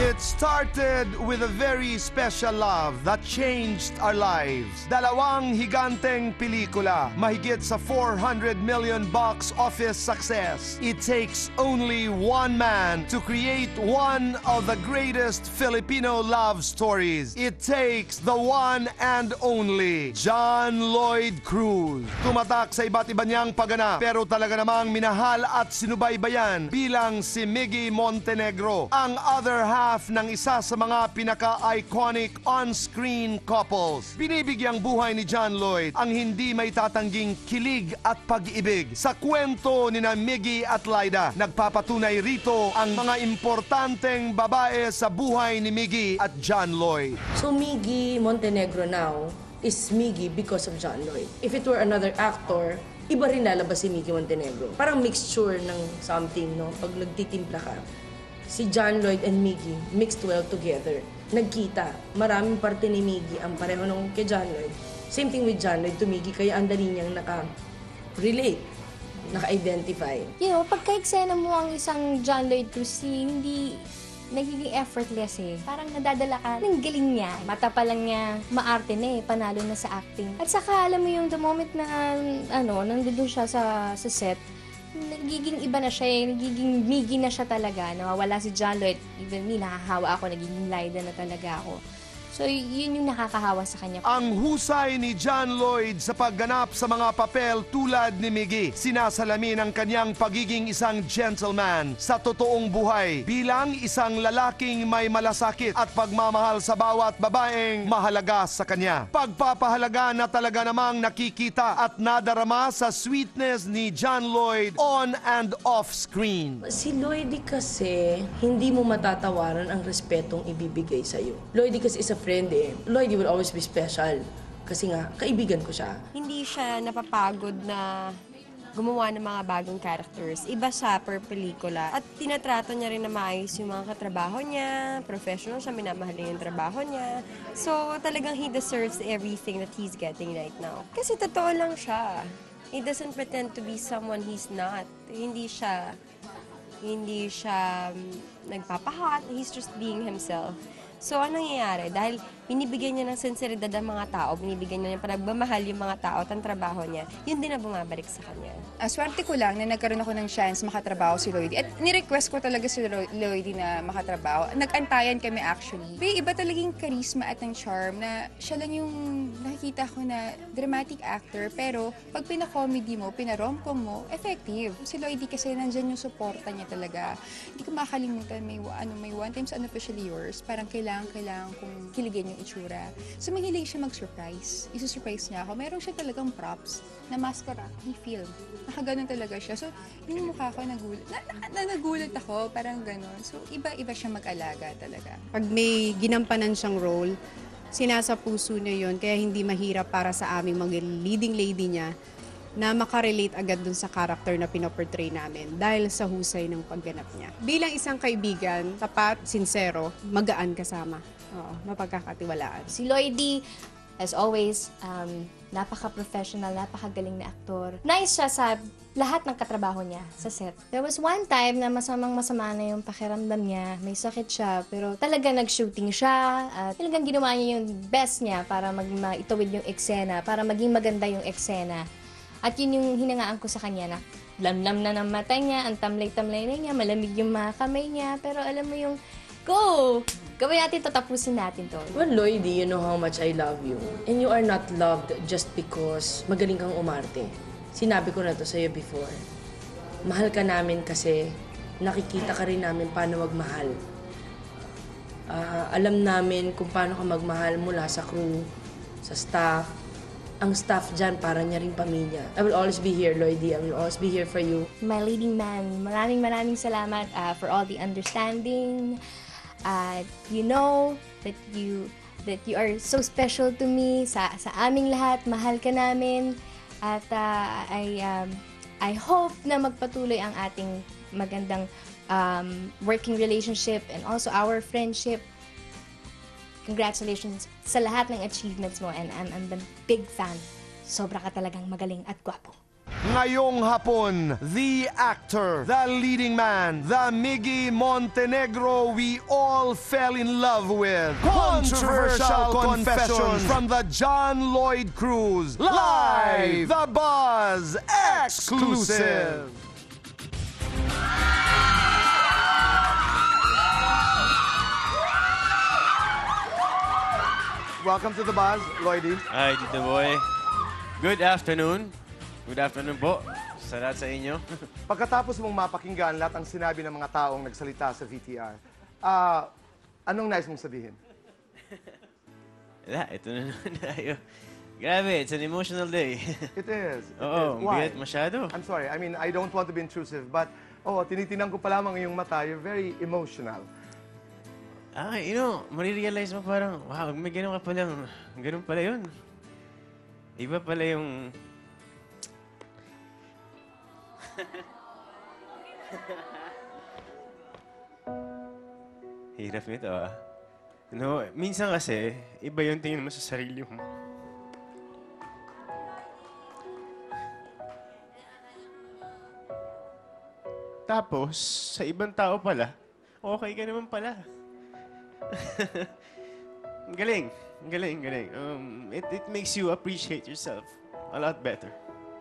It started with a very special love that changed our lives. Dalawang higanteng pelikula, mahigit sa 400 million box office success. It takes only one man to create one of the greatest Filipino love stories. It takes the one and only John Lloyd Cruz. Tumatak sa iba't iba niyang pagganap, pero talaga namang minahal at sinubaybayan bilang si Miggy Montenegro, ang other half ng isa sa mga pinaka-iconic on-screen couples. Binibigyang buhay ni John Lloyd ang hindi may tatangging kilig at pag-ibig. Sa kwento ni na Miggy at Lyda, nagpapatunay rito ang mga importanteng babae sa buhay ni Miggy at John Lloyd. So Miggy Montenegro now is Miggy because of John Lloyd. If it were another actor, iba rin lalabas si Miggy Montenegro. Parang mixture ng something, no? Pag nagtitimpla ka. Si John Lloyd and Miggy mixed well together. Nagkita. Maraming parte ni Miggy ang pareho nung kay John Lloyd. Same thing with John Lloyd to Miggy, kaya ang dali niyang naka-relate, naka-identify. You know, pagka-eksena mo ang isang John Lloyd Cruz, hindi nagiging effortless eh. Parang nadadala ka ng galing niya. Mata pa lang niya, maarte na eh, panalo na sa acting. At saka alam mo yung the moment na, nandun siya sa set, nagiging iba na siya eh, nagiging Miggy na siya talaga. Nawawala si John Lloyd, even me, nakahawa ako, nagiging Lyda na talaga ako. So, yun yung nakakahawa sa kanya. Ang husay ni John Lloyd sa pagganap sa mga papel tulad ni Miggy, sinasalamin ang kanyang pagiging isang gentleman sa totoong buhay bilang isang lalaking may malasakit at pagmamahal sa bawat babaeng mahalaga sa kanya. Pagpapahalaga na talaga namang nakikita at nadarama sa sweetness ni John Lloyd on and off screen. Si Lloydie kasi, hindi mo matatawaran ang respetong ibibigay sa'yo. Lloydie kasi is a friend eh. Lloydie will always be special. Kasi nga, kaibigan ko siya. Hindi siya napapagod na gumawa ng mga bagong characters. Iba siya per pelikula. At tinatrato niya rin na maayos yung mga katrabaho niya, professional siya, minamahal niya yung trabaho niya. So talagang he deserves everything that he's getting right now. Kasi totoo lang siya. He doesn't pretend to be someone he's not. Hindi siya nagpapahat. He's just being himself. So, anong nangyayari? Dahil binibigyan niya ng sinseridad ang mga tao, binibigyan niya ng panagbamahal yung mga tao at ang trabaho niya, yun din na bumabalik sa kanya. Swerte ko lang na nagkaroon ako ng chance makatrabaho si Lloydie. At nirequest ko talaga si Lloydie na makatrabaho. Nag-antayan kami actually. May iba talagang charisma at ng charm na siya lang yung nakikita ko na dramatic actor. Pero pag pina-comedy mo, pina-romcom mo, effective. Si Lloydie kasi nandyan yung suporta niya talaga. Hindi ko makakalimutan, may One Times Unofficially Yours. Parang kailangan kong kiligin yung itsura. So mahilig siya mag-surprise. Isu-surprise niya ako. Meron siya talagang props na mascara, he film. Nakaganon talaga siya. So yung mukha ko nagulat ako, parang ganon. So iba-iba siya mag-alaga talaga. Pag may ginampanan siyang role, sinasa puso niya yun, kaya hindi mahirap para sa aming mga leading lady niya na makarelate agad dun sa karakter na pinoportray namin dahil sa husay ng pagganap niya. Bilang isang kaibigan, tapat, sincero, magaan kasama. Oo, mapagkakatiwalaan. Si Lloydie, as always, napaka-professional, napakagaling na aktor. Nice siya sa lahat ng katrabaho niya sa set. There was one time na masamang-masama na yung pakiramdam niya. May sakit siya, pero talaga nag-shooting siya. At talagang ginawa niya yung best niya para maitawid yung eksena, para maging maganda yung eksena. At yun yung hinangaan ko sa kanya na lamlam na ng mata niya, ang tamlay-tamlay na niya, malamig yung mga kamay niya. Pero alam mo yung, go! Gawin natin to, tapusin natin to. Well, Lloydie, you know how much I love you. And you are not loved just because magaling kang umarte. Sinabi ko na to sa'yo before. Mahal ka namin kasi nakikita ka rin namin paano magmahal. Alam namin kung paano ka magmahal mula sa crew, sa staff. Ang staff dyan, para niya ring pamilya. I will always be here, Lloydie. I will always be here for you. My leading man, maraming salamat for all the understanding. You know that you are so special to me. Sa aming lahat, mahal ka namin. At I hope na magpatuloy ang ating magandang working relationship and also our friendship. Congratulations sa lahat ng achievements mo and I'm a big fan. Sobra ka talagang magaling at gwapo. Ngayong hapon, the actor, the leading man, the Miggy Montenegro we all fell in love with. Controversial confessions from the John Lloyd Cruz. Live! The Buzz Exclusive! Welcome to The Buzz, Lloydie. Hi, Tito Boy. Good afternoon. Good afternoon po sa lahat sa inyo. Pagkatapos mong mapakinggan lahat ang sinabi ng mga taong nagsalita sa VTR, anong nais mong sabihin? Wala, ito na naman tayo. Grabe, it's an emotional day. It is. Oo, Why? bigat masyado. I'm sorry. I mean, I don't want to be intrusive, but tinitinan ko pa lamang yung mata. You're very emotional. Marirealize mo parang, wow, may ganun ka palang, ganun pala yun. Iba pala yung... Hirap nito minsan kasi, iba yung tingin mo sa sarili mo. Tapos, sa ibang tao pala, okay ka naman pala. Galing. It makes you appreciate yourself a lot better.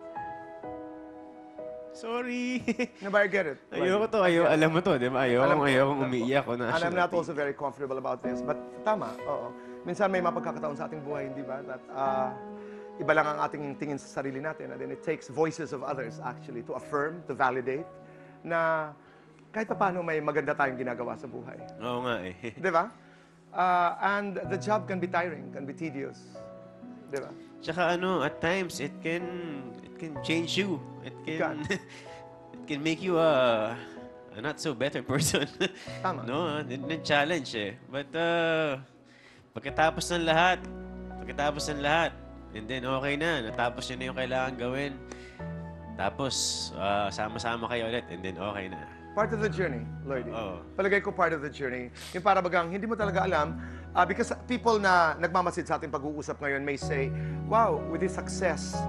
Sorry. No, but I get it. Alam mo to, di ba? Alam ko. Ayokong umiiyak ko na. And I'm not also very comfortable about this, but tama, oo. Minsan may mapagkakataon sa ating buhay, hindi ba? That iba lang ang ating tingin sa sarili natin, and then it takes voices of others actually to affirm, to validate, na kahit paano may maganda tayong ginagawa sa buhay. Oo nga eh. Di ba? And the job can be tiring, can be tedious. Di ba? Tsaka at times, it can change you. It can make you a not so better person. Tama. No, challenge eh. But pagkatapos ng lahat, and then okay na, natapos nyo na yung kailangan gawin. Tapos, sama-sama kayo ulit, and then okay na. Part of the journey, Lloydie. Oo. Palagay ko part of the journey. Yung para bagang hindi mo talaga alam, because people na nagmamasid sa ating pag-uusap ngayon may say, wow, with this success,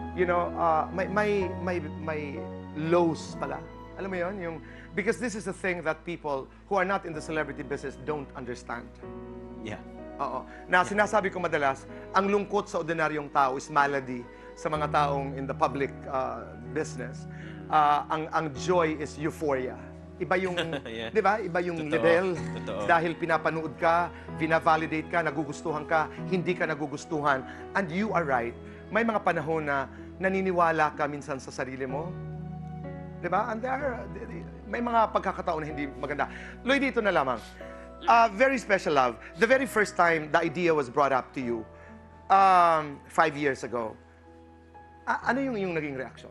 may lows pala. Alam mo yon? Because this is the thing that people who are not in the celebrity business don't understand. Yeah. Oo. Na sinasabi ko madalas, ang lungkot sa ordinaryong tao is malady sa mga taong in the public business. Ang joy is euphoria. Iba yung, Yeah. di ba? Iba yung Totoo. level. Totoo. Dahil pinapanood ka, vina-validate ka, nagugustuhan ka, hindi ka nagugustuhan. And you are right. May mga panahon na naniniwala ka minsan sa sarili mo. Di ba? And may mga pagkakataon na hindi maganda. Lloyd, dito na lamang. Very special love. The very first time the idea was brought up to you, 5 years ago, ano yung naging reaction?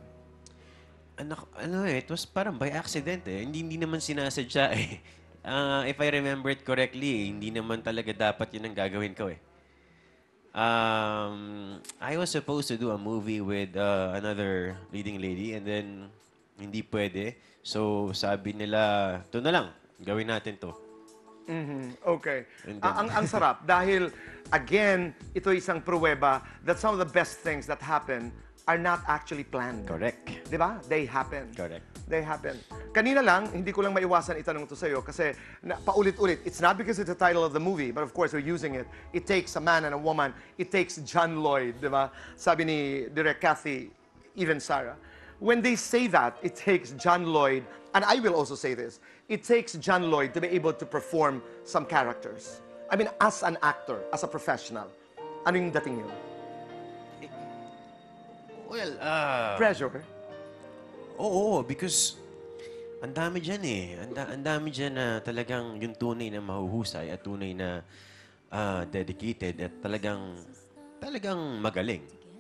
It was parang by accident eh. Hindi naman sinasadya eh. If I remember it correctly, hindi naman talaga dapat yun ang gagawin ko eh. I was supposed to do a movie with another leading lady and then hindi pwede. So sabi nila, ito na lang, gawin natin to. Okay. And then- Ang sarap dahil, again, ito isang pruweba that some of the best things that happen are not actually planned. Correct. Di ba? They happen. Correct. They happen. Kanina lang, hindi ko lang maiwasan itanong ito sa'yo kasi paulit-ulit. It's not because it's the title of the movie, but of course we're using it. It takes a man and a woman. It takes John Lloyd, di ba? Sabi ni Direk Kathy, even Sarah. When they say that, it takes John Lloyd, and I will also say this, it takes John Lloyd to be able to perform some characters. I mean, as an actor, as a professional, ano yung dating yun? Well, Pressure. oo, because ang dami dyan eh. Ang dami dyan na talagang yung tunay na mahuhusay at tunay na dedicated at talagang magaling.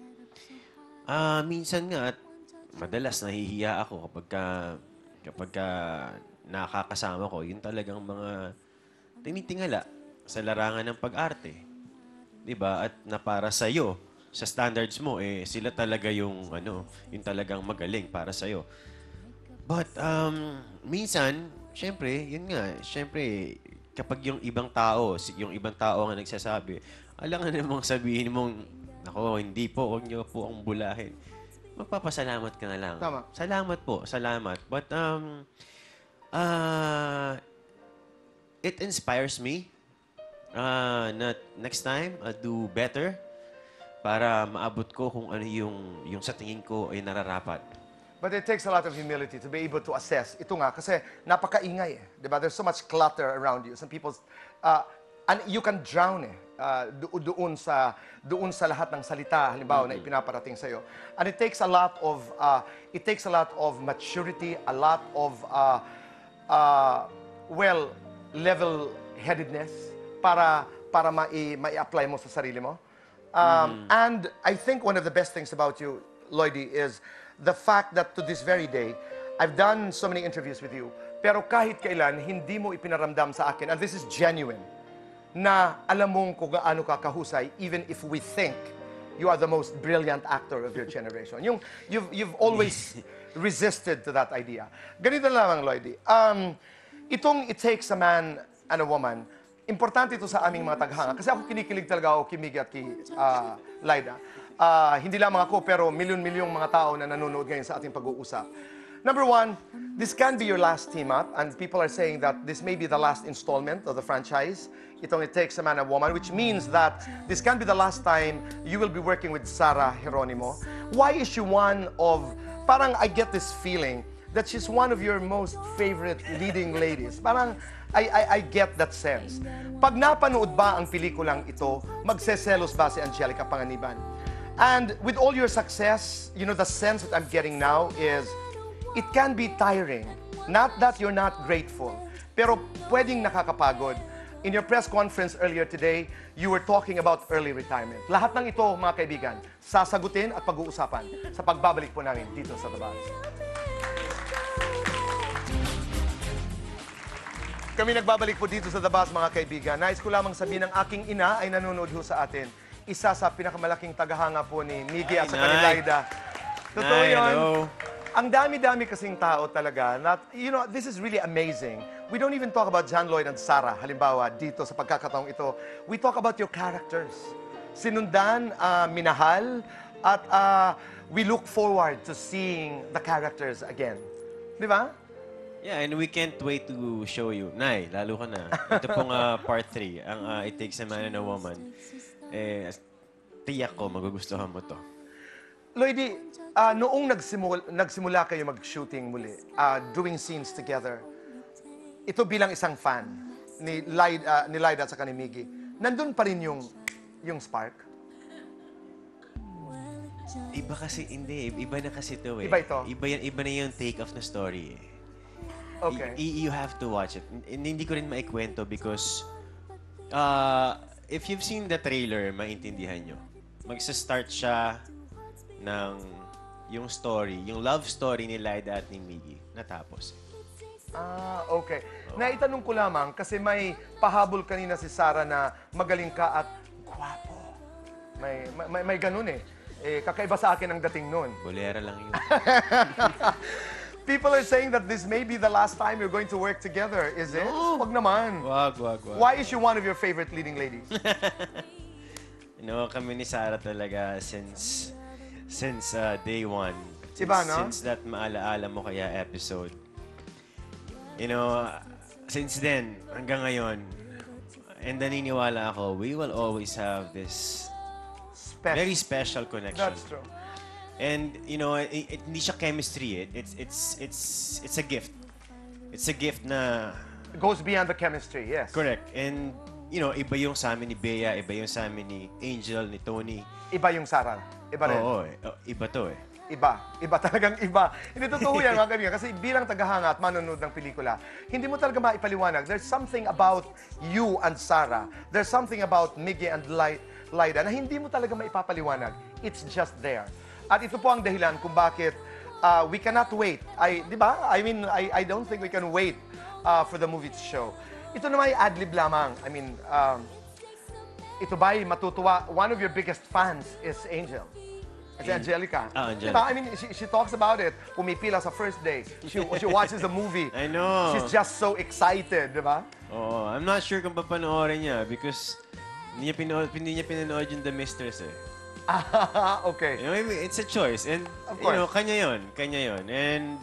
Minsan nga at madalas nahihiya ako kapag nakakasama ko, yung talagang mga tinitingala sa larangan ng pag-arte. 'Di ba? At na para sa iyo, sa standards mo sila talaga yung yung talagang magaling para sa iyo. But minsan, syempre, kapag yung ibang tao nga nagsasabi, alangan namang sabihin mong, nako, hindi po, huwag niyo po akong bulahin. magpapasalamat ka na lang. Tama. Salamat po, salamat. But, it inspires me na next time, I'll do better para maabot ko kung ano yung sa tingin ko ay nararapat. But it takes a lot of humility to be able to assess. Ito nga, kasi napakaingay eh. Diba? There's so much clutter around you. Some people's, and you can drown eh. Doon sa lahat ng salita, halimbawa, na ipinaparating sa'yo. And it takes a lot of maturity, a lot of, level-headedness para mai-apply mo sa sarili mo. And I think one of the best things about you, Lloydie, is the fact that to this very day, I've done so many interviews with you, pero kahit kailan, hindi mo ipinaramdam sa akin, and this is genuine, na alam mong kung gaano ka kahusay, even if we think you are the most brilliant actor of your generation. You've always resisted to that idea. Ganito lamang, Lloydie. Itong It Takes a Man and a Woman, importante ito sa aming mga taghanga. Kasi ako kinikilig talaga ako kay Miggy at kay Lyda. Hindi lamang ako, pero milyon-milyong mga tao na nanonood ngayon sa ating pag-uusap. Number one, this can be your last team up, and people are saying that this may be the last installment of the franchise. Itong It Takes a Man and a Woman, which means that this can be the last time you will be working with Sarah Geronimo. Why is she one of, parang I get this feeling that she's one of your most favorite leading ladies. Parang I get that sense. Pag napanood ba ang pelikulang ito, magseselos ba si Angelica Panganiban? And with all your success, you know, the sense that I'm getting now is it can be tiring. Not that you're not grateful, pero pwedeng nakakapagod. In your press conference earlier today, you were talking about early retirement. Lahat ng ito, mga kaibigan, sasagutin at pag-uusapan sa pagbabalik po namin dito sa The Buzz. Kami nagbabalik po dito sa The Buzz, mga kaibigan. Nais ko lamang sabihin ng aking ina ay nanonood ho sa atin. Isa sa pinakamalaking tagahanga po ni Miggy at sa Lyda. Totoo yun. Hello. Ang dami-dami kasing tao talaga. You know, this is really amazing. We don't even talk about John Lloyd and Sarah, halimbawa, dito sa pagkakataong ito. We talk about your characters. Sinundan, minahal, at we look forward to seeing the characters again. Di ba? Yeah, and we can't wait to show you. Nay, lalo ka na. Ito pong part 3, ang It Takes a Man and a Woman. Tiyak ko, magugustuhan mo to. Lloydie, noong nagsimula kayo mag-shooting muli, doing scenes together, ito bilang isang fan ni Lyda at saka ni Miggy, nandun pa rin yung spark? Iba kasi, hindi. Iba na kasi ito eh. Iba ito? Iba na yung take-off na story eh. Okay. You have to watch it. Hindi ko rin maikwento because if you've seen the trailer, maintindihan nyo. Magsa-start siya ng yung story, yung love story ni Lyda at ni Miggy, natapos. Okay. Naitanong ko lamang kasi may pahabol kanina si Sarah na magaling ka at gwapo. May ganun eh. Kakaiba sa akin ang dating nun. Bolera lang yun. People are saying that this may be the last time you're going to work together. Is it? Wag naman. Wag. Why is she one of your favorite leading ladies? Kami ni Sarah talaga since day one. Iba, no? Since that maalaala mo kaya episode. Since then, hanggang ngayon, and naniniwala ako, we will always have this very special connection. That's true. And, hindi siya chemistry. It's a gift. It's a gift na... It goes beyond the chemistry, yes. Correct. And, iba yung sa amin ni Bea, iba yung sa amin ni Angel, ni Tony. Iba yung Sarah. Iba rin. Oo, iba to eh. Iba talagang iba. Hindi totoo yan, mga kaibigan. Kasi bilang tagahanga at manonood ng pelikula, hindi mo talaga maipaliwanag. There's something about you and Sarah. There's something about Miggy and Lyda na hindi mo talaga maipapaliwanag. It's just there. At ito po ang dahilan kung bakit we cannot wait. Di ba? I don't think we can wait for the movie to show. Ito naman ay ad-lib lamang. Ito ba'y matutuwa? One of your biggest fans is Angel. It's Angelica. Angelica. Diba? She talks about it. Pumipila sa first day. She watches the movie. I know. She's just so excited, di ba? Oo, I'm not sure kung papanoorin niya because hindi niya pinanood yung The Mistress eh. Okay. You know, I mean, it's a choice. And, Of you know, course. kanya yun. And,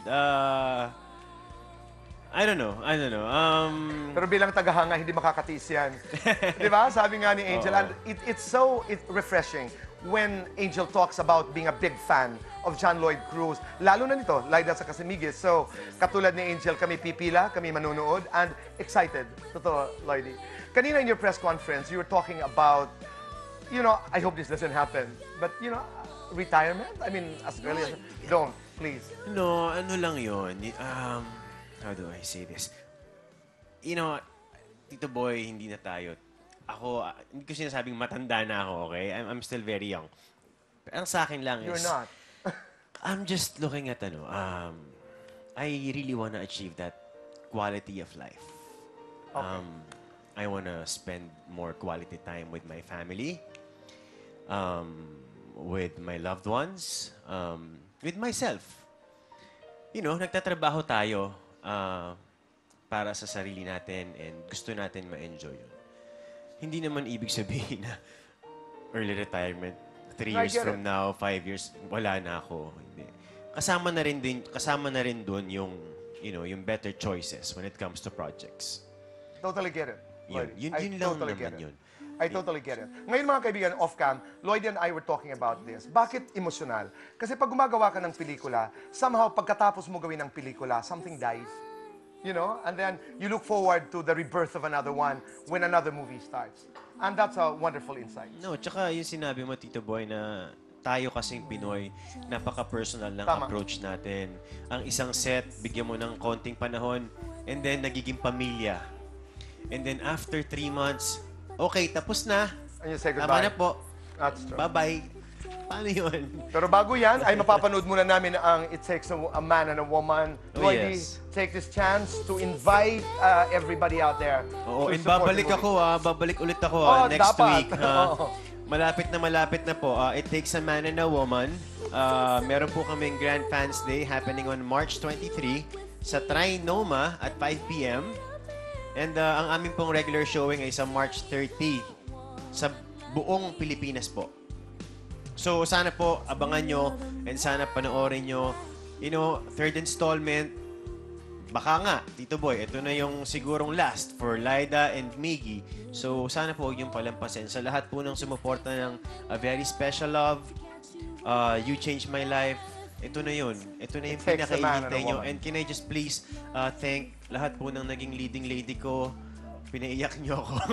I don't know. Pero bilang tagahanga, hindi makakatiis yan. Di ba? Sabi nga ni Angel. And it's so refreshing when Angel talks about being a big fan of John Lloyd Cruz. Lalo na nito, Laida sa Casamigues. So, katulad ni Angel, kami pipila, kami manunood, and excited. Totoo, Lloydie. Kanina in your press conference, you were talking about, you know, I hope this doesn't happen, but, you know, retirement? I mean, as early as... Don't, please. No, ano lang yun. How do I say this? You know, Tito Boy, hindi na tayo. Ako, hindi ko sinasabing matanda na ako, okay? I'm still very young. Ang sa akin lang You're is... not. I'm just looking at, I really want to achieve that quality of life. I want to spend more quality time with my family, with my loved ones, with myself. You know, nagtatrabaho tayo para sa sarili natin and gusto natin ma-enjoy yun. Hindi naman ibig sabihin na early retirement, 3 years get from now, 5 years, wala na ako. Hindi. Kasama na rin doon yung, you know, yung better choices when it comes to projects. Totally get it. Lloyd. Yun I lang totally naman get it. yun. I totally get it. Ngayon mga kaibigan, off-cam, Lloyd and I were talking about this. Bakit emosyonal? Kasi pag gumagawa ka ng pelikula, somehow pagkatapos mo gawin ng pelikula, something dies. You know? And then you look forward to the rebirth of another one when another movie starts. And that's a wonderful insight. No, tsaka yung sinabi mo, Tito Boy, na tayo kasing Pinoy, napaka-personal ng Tama. approach natin. Ang isang set, bigyan mo ng konting panahon, and then nagiging pamilya. And then after 3 months, okay, tapos na. And you say Tama goodbye. na po. That's true. Bye-bye. Paano yun? Pero bago yan, ay mapapanood muna namin ang It Takes a Man and a Woman. Oh, Lloydie, yes. take this chance to invite everybody out there. Oo, to and support babalik the movie. ako babalik ulit ako next dapat. week. Oo. Malapit na po. It Takes a Man and a Woman. Meron po kaming Grand Fans Day happening on March 23 sa Trinoma at 5 p.m. And ang aming pong regular showing ay sa March 30 sa buong Pilipinas po. So sana po abangan nyo and sana panoorin nyo. You know, third installment, baka nga, Tito Boy, ito na yung sigurong last for Laida and Miggy. So sana po huwag yung palampasin. Sa lahat po ng sumuporta ng A Very Special Love, You Changed My Life, ito na yun. Ito na yung It Takes a Man and a pinakainintay nyo. Woman. And can I just please thank lahat po ng naging leading lady ko. Pinaiyak nyo ako.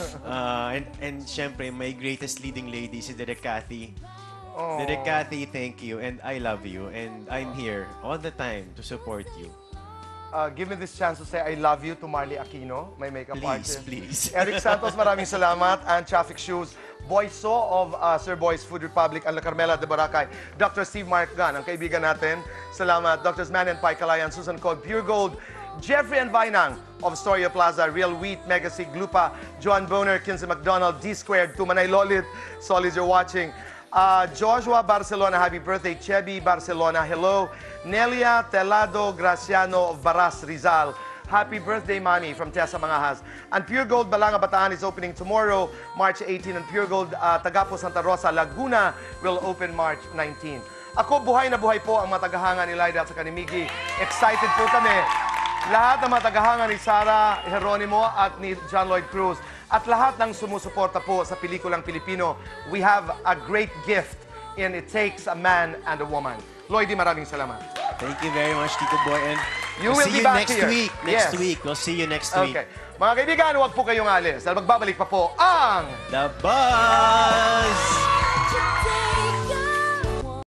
and syempre, my greatest leading lady, si Direk Cathy. Direk Cathy, thank you. And I love you. And I'm here all the time to support you. Give me this chance to say I love you to Marley Aquino, my makeup Please, artist. please. Eric Santos, maraming salamat. And Traffic Shoes, Boyso of Sir Boy's Food Republic, and La Carmela de Boracay. Dr. Steve Mark Gunn, ang kaibigan natin. Salamat. Drs. Man and Pai Calayan, Susan Code, Pure Gold, Jeffrey and Vinang of Astoria Plaza, Real Wheat, Megasig, Lupa, Joan Boner, Kinsey McDonald, D Squared, Tumanay Lolit, Solids you're watching. Joshua Barcelona, happy birthday. Chebi Barcelona, hello. Nelia Telado Graciano of Baras, Rizal. Happy birthday, Mami, from Tessa Mangahas. And Pure Gold Balanga Bataan is opening tomorrow, March 18. And Pure Gold Tagapo Santa Rosa, Laguna will open March 19. Ako, buhay na buhay po ang mga tagahanga ni Laida at sa Kanimigi. Excited po kami. Lahat ng mga tagahanga ni Sara Geronimo at ni John Lloyd Cruz at lahat ng sumusuporta po sa pelikulang Pilipino, we have a great gift in It Takes a Man and a Woman. Lloydie, maraming salamat. Thank you very much, Tito Boy. And You we'll will see be you back next here. week. Yes. Next week. We'll see you next week. Okay. Mga kaibigan, huwag po kayong alis dahil magbabalik pa po ang The Buzz!